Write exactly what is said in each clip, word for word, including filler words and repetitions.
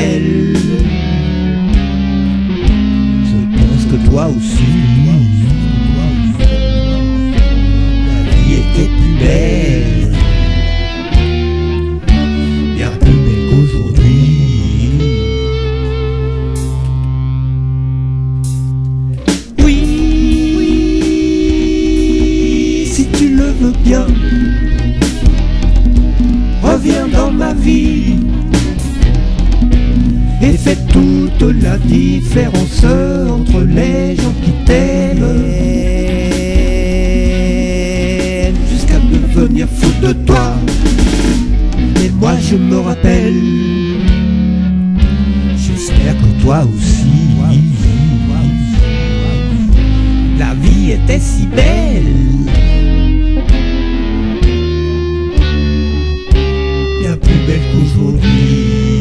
belle. Je pense que toi aussi, la vie était plus belle, bien plus belle qu'aujourd'hui. Oui, si tu le veux bien, reviens dans ma vie et fais toute la différence entre les gens qui t'aiment jusqu'à devenir fou de toi. Et moi je me rappelle, j'espère que toi aussi, la vie était si belle, bien plus belle qu'aujourd'hui.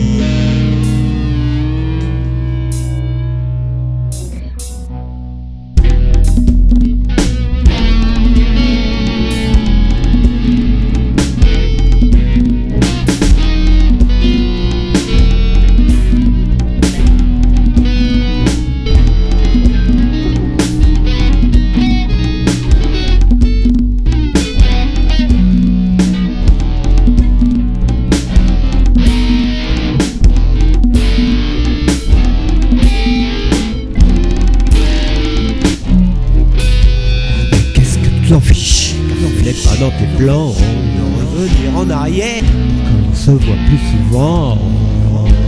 T'en fiches, ce n'est pas dans tes plans de revenir en arrière quand on se voit plus souvent.